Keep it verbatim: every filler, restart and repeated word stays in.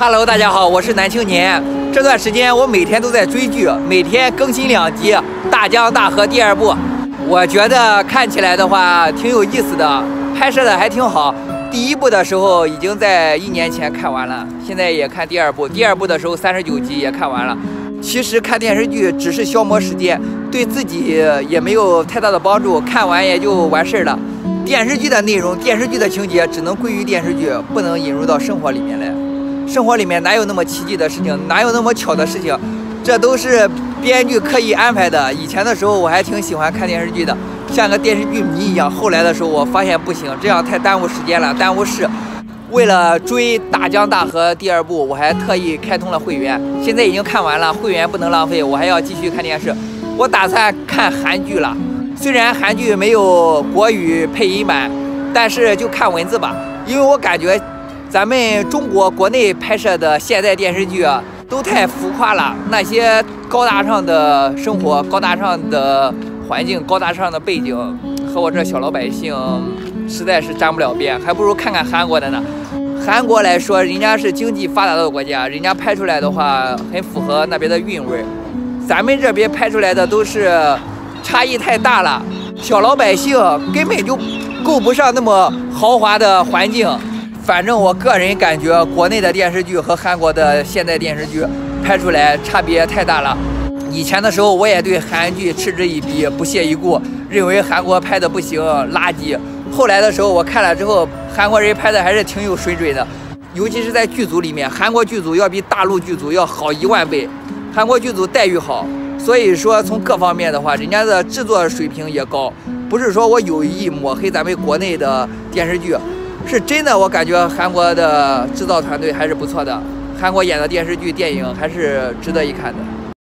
Hello， 大家好，我是南青年。这段时间我每天都在追剧，每天更新两集《大江大河》第二部。我觉得看起来的话挺有意思的，拍摄的还挺好。第一部的时候已经在一年前看完了，现在也看第二部。第二部的时候三十九集也看完了。其实看电视剧只是消磨时间，对自己也没有太大的帮助，看完也就完事儿了。电视剧的内容、电视剧的情节只能归于电视剧，不能引入到生活里面来。生活里面哪有那么奇迹的事情，哪有那么巧的事情？这都是编剧刻意安排的。以前的时候我还挺喜欢看电视剧的，像个电视剧迷一样。后来的时候我发现不行，这样太耽误时间了，耽误事。为了追《大江大河》第二部，我还特意开通了会员，现在已经看完了，会员不能浪费，我还要继续看电视。我打算看韩剧了，虽然韩剧没有国语配音版，但是就看文字吧，因为我感觉咱们中国国内拍摄的现代电视剧啊，都太浮夸了，那些高大上的生活、高大上的环境、高大上的背景，和我这小老百姓实在是沾不了边，还不如看看韩国的呢。韩国来说，人家是经济发达的国家，人家拍出来的话很符合那边的韵味。咱们这边拍出来的都是差异太大了，小老百姓根本就够不上那么豪华的环境。反正我个人感觉，国内的电视剧和韩国的现代电视剧拍出来差别太大了。以前的时候，我也对韩剧嗤之以鼻、不屑一顾，认为韩国拍的不行，垃圾。后来的时候，我看了之后，韩国人拍的还是挺有水准的，尤其是在剧组里面，韩国剧组要比大陆剧组要好一万倍，韩国剧组待遇好，所以说从各方面的话，人家的制作水平也高。不是说我有意抹黑咱们国内的电视剧。是真的，我感觉韩国的制造团队还是不错的，韩国演的电视剧、电影还是值得一看的。